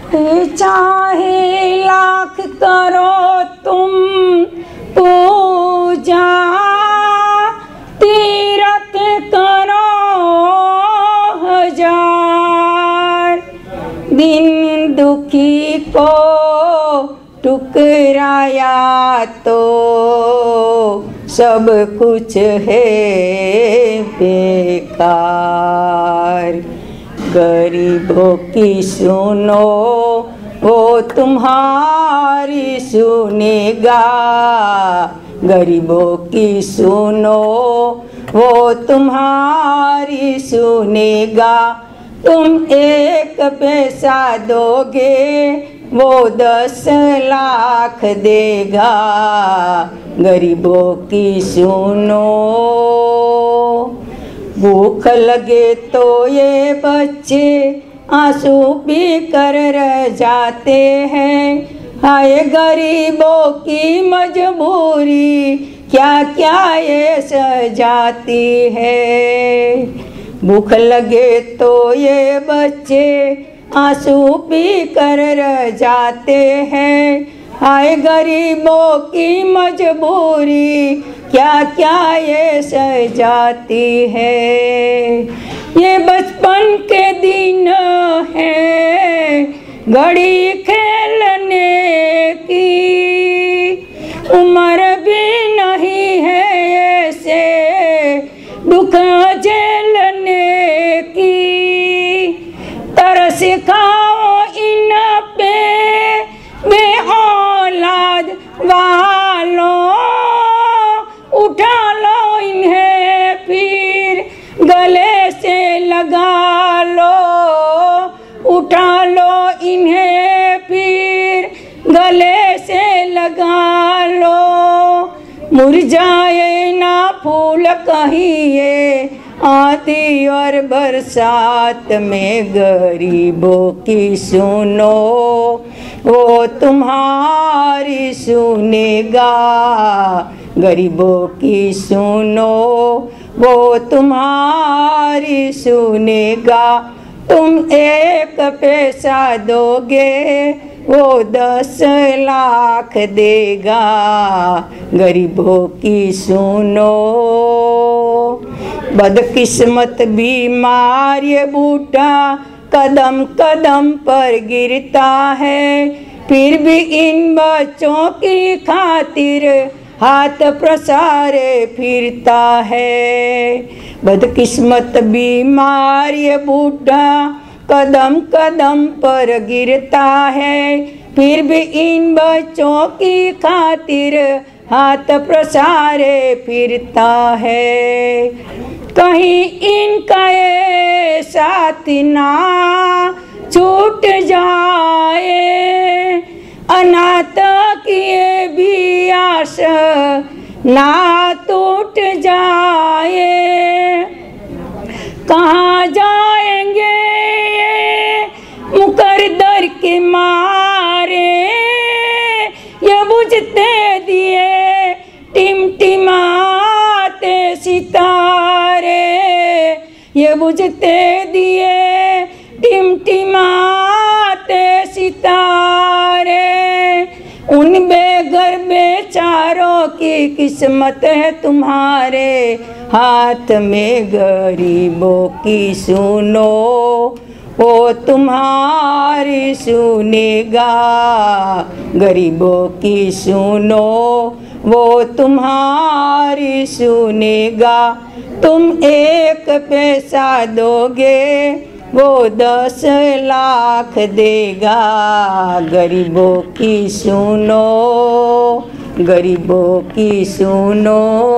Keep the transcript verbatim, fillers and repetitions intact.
चाहे लाख करो तुम पूजा, तीरथ करो हजार, दिन दुखी को टुकराया तो सब कुछ है बेकार। गरीबों की सुनो वो तुम्हारी सुनेगा, गरीबों की सुनो वो तुम्हारी सुनेगा। तुम एक पैसा दोगे वो दस लाख देगा, गरीबों की सुनो। भूख लगे तो ये बच्चे आंसू पी कर रह जाते हैं, हाय गरीबों की मजबूरी क्या क्या ये सजाती है। भूख लगे तो ये बच्चे आंसू पी कर रह जाते हैं, हाय गरीबों की मजबूरी क्या क्या ये सजाती है। ये बचपन के दिन है घड़ी खेलने की, उम्र भी नहीं है ऐसे दुख झेलने की। तरस खाओ इन पे बे औलाद वालों, उठा लो इन्हें फिर गले से लगा लो, उठा लो इन्हें फिर गले से लगा लो। मुरझाए ना फूल कहिए आंधी और बरसात में, गरीबों की सुनो वो तुम्हारी सुनेगा, गरीबों की सुनो वो तुम्हारी सुनेगा। तुम एक पैसा दोगे वो दस लाख देगा, गरीबों की सुनो। बदकिस्मत बीमार ये बूढ़ा कदम कदम पर गिरता है, फिर भी इन बच्चों की खातिर हाथ प्रसारे फिरता है। बदकिस्मत बीमार ये बूढ़ा कदम कदम पर गिरता है, फिर भी इन बच्चों की खातिर हाथ प्रसारे फिरता है। कहीं इनका ये साथ ना छूट जाए, अनाथ की ये भी आस ना टूट जाए। कहाँ जाएंगे ये मुकद्दर के मारे, ये बुझते दिए टिमटिमाते सितारे, ये बुझते दिए टिमटिमाते सितारे। उन बेघर बेचारों की किस्मत है तुम्हारे हाथ में, गरीबों की सुनो वो तुम्हारी सुनेगा, गरीबों की सुनो वो तुम्हारी सुनेगा। तुम एक पैसा दोगे वो दस लाख देगा, गरीबों की सुनो, गरीबों की सुनो।